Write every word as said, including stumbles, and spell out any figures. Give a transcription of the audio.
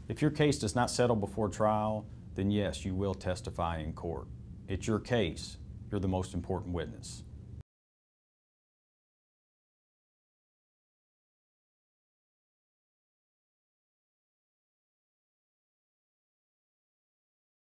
If your case does not settle before trial, then yes, you will testify in court. It's your case. You're the most important witness.